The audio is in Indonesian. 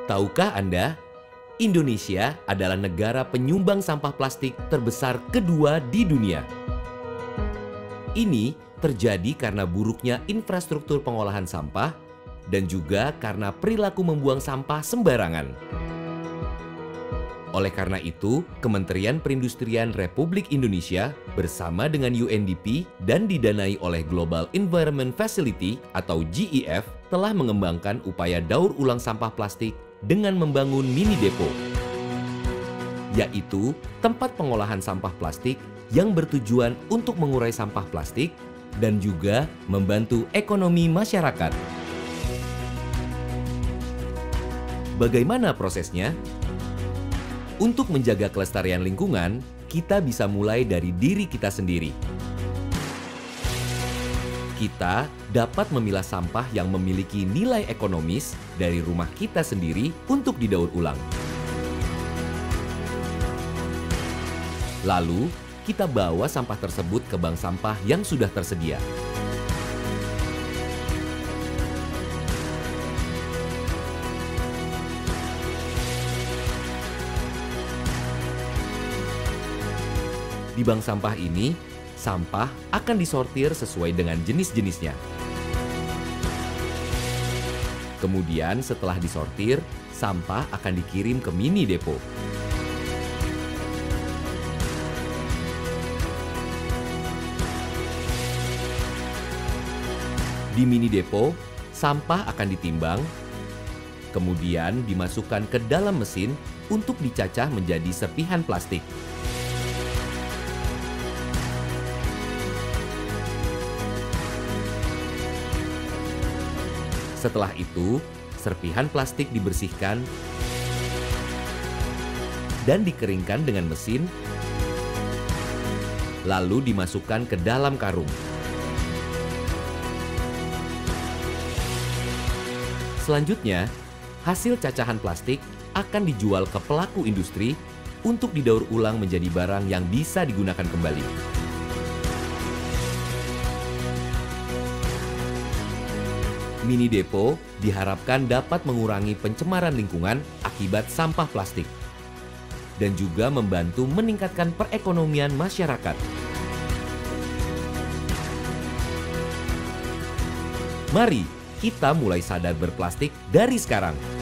Tahukah Anda, Indonesia adalah negara penyumbang sampah plastik terbesar kedua di dunia. Ini terjadi karena buruknya infrastruktur pengolahan sampah dan juga karena perilaku membuang sampah sembarangan. Oleh karena itu, Kementerian Perindustrian Republik Indonesia bersama dengan UNDP dan didanai oleh Global Environment Facility atau GEF telah mengembangkan upaya daur ulang sampah plastik dengan membangun mini depo, yaitu tempat pengolahan sampah plastik yang bertujuan untuk mengurai sampah plastik dan juga membantu ekonomi masyarakat. Bagaimana prosesnya? Untuk menjaga kelestarian lingkungan, kita bisa mulai dari diri kita sendiri. Kita dapat memilah sampah yang memiliki nilai ekonomis dari rumah kita sendiri untuk didaur ulang. Lalu, kita bawa sampah tersebut ke bank sampah yang sudah tersedia. Di bank sampah ini, sampah akan disortir sesuai dengan jenis-jenisnya. Kemudian setelah disortir, sampah akan dikirim ke mini depo. Di mini depo, sampah akan ditimbang, kemudian dimasukkan ke dalam mesin untuk dicacah menjadi serpihan plastik. Setelah itu, serpihan plastik dibersihkan dan dikeringkan dengan mesin, lalu dimasukkan ke dalam karung. Selanjutnya, hasil cacahan plastik akan dijual ke pelaku industri untuk didaur ulang menjadi barang yang bisa digunakan kembali. Mini depo diharapkan dapat mengurangi pencemaran lingkungan akibat sampah plastik dan juga membantu meningkatkan perekonomian masyarakat. Mari kita mulai sadar berplastik dari sekarang.